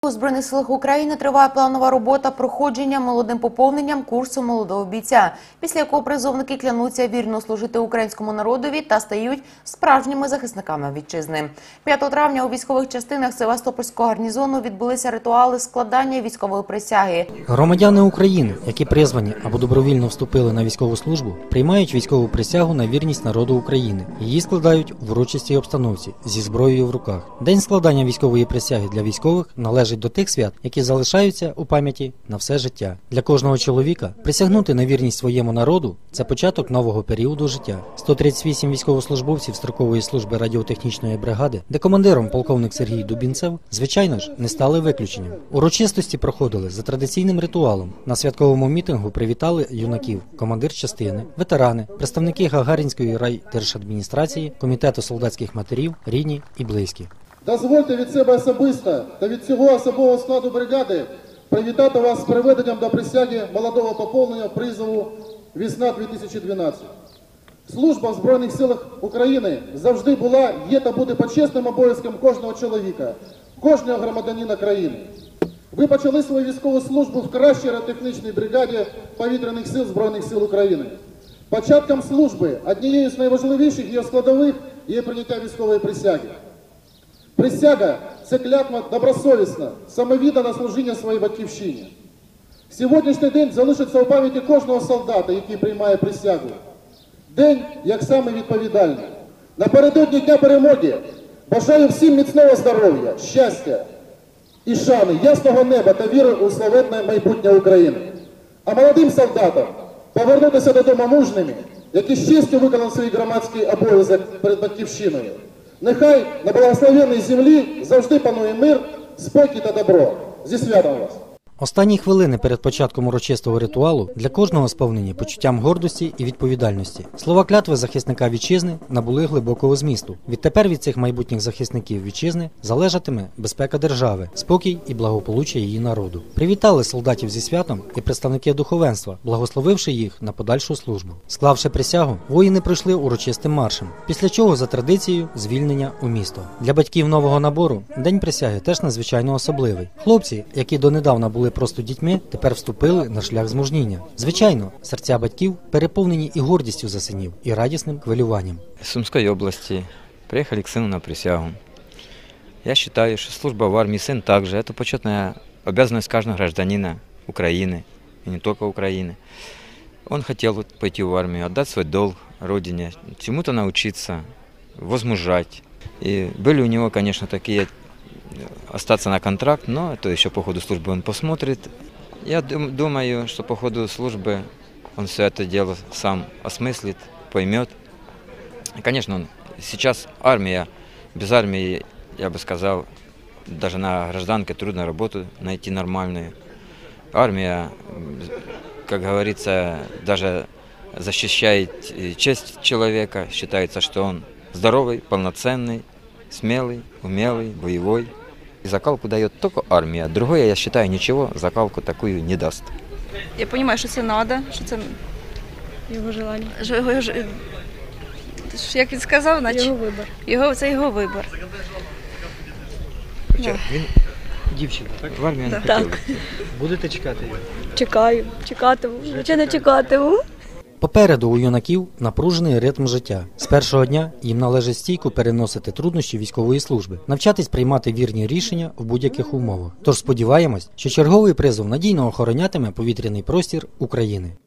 У Збройних силах України триває планова робота проходження молодим поповненням курсу молодого бійця, після якого призовники клянуться вірно служити українському народові та стають справжніми захисниками вітчизни. 5 травня у військових частинах Севастопольського гарнізону відбулися ритуали складання військової присяги. Громадяни України, які призвані або добровільно вступили на військову службу, приймають військову присягу на вірність народу України. Її складають в урочистій обстановці зі зброєю в руках. День складання військової присяги для військових належить до тих свят, які залишаються у пам'яті на все життя. Для кожного чоловіка присягнути на вірність своєму народу – це початок нового періоду життя. 138 військовослужбовців строкової служби радіотехнічної бригади, де командиром полковник Сергій Дубінцев, звичайно ж, не стали виключенням. Урочистості проходили за традиційним ритуалом. На святковому мітингу привітали юнаків, командир частини, ветерани, представники Гагаринської райдержадміністрації, комітету солдатських матерів, рідні і близькі. Дозвольте від себе особисто та від всього особового складу бригади привітати вас з приведенням до присяги молодого поповнення призову «Весна-2012». Служба в Збройних силах України завжди була, є та буде почесним обов'язком кожного чоловіка, кожного громадянина країни. Ви почали свою військову службу в кращій аеротехнічній бригаді повітряних сил Збройних сил України. Початком служби, однією з найважливіших її складових, є прийняття військової присяги. Присяга – це клятва добросовісна, самовіддана служіння своїй батьківщині. Сьогоднішній день залишиться у пам'яті кожного солдата, який приймає присягу. День, як саме відповідальний. Напередодні Дня перемоги бажаю всім міцного здоров'я, щастя і шани, ясного неба та віри у славетне майбутнє України. А молодим солдатам повернутися додому мужними, які з честю виконали свій громадський обов'язок перед батьківщиною. Нехай на благословенній землі завжди панує мир, спокій та добро. Зі святом вас! Останні хвилини перед початком урочистого ритуалу для кожного сповнені почуттям гордості і відповідальності. Слова клятви захисника вітчизни набули глибокого змісту. Відтепер від цих майбутніх захисників вітчизни залежатиме безпека держави, спокій і благополуччя її народу. Привітали солдатів зі святом і представники духовенства, благословивши їх на подальшу службу. Склавши присягу, воїни пройшли урочистим маршем, після чого за традицією звільнення у місто. Для батьків нового набору День присяги теж надзвичайно особливий. Хлопці, які донедавна були просто дітьми, тепер вступили на шлях змужніння. Звичайно, серця батьків переповнені і гордістю за синів, і радісним хвилюванням. Из Сумской области приехали к сыну на присягу. Я считаю, что служба в армии сын также. Это почетная обязанность каждого гражданина Украины, и не только Украины. Он хотел пойти в армию, отдать свой долг родине, чему-то научиться, возмужать. И были у него, конечно, такие остаться на контракт, но это еще по ходу службы он посмотрит. Я думаю, что по ходу службы он все это дело сам осмыслит, поймет. И, конечно, сейчас армия, без армии, я бы сказал, даже на гражданке трудно работу найти нормальную. Армия, как говорится, даже защищает честь человека, считается, что он здоровый, полноценный, смелый, умелый, боевой. И закалку дает только армия. Другое, я считаю, ничего закалку такую не даст. Я понимаю, що це треба, що це Його желання. Як він сказав, наче Його вибір. Це його вибір. Він дівчина, так? В армию не Так. хотел. Будете чекати його? Чекаю, чекатиму, звичайно чекатиму. Попереду у юнаків напружений ритм життя. З першого дня їм належить стійко переносити труднощі військової служби, навчатись приймати вірні рішення в будь-яких умовах. Тож сподіваємось, що черговий призов надійно охоронятиме повітряний простір України.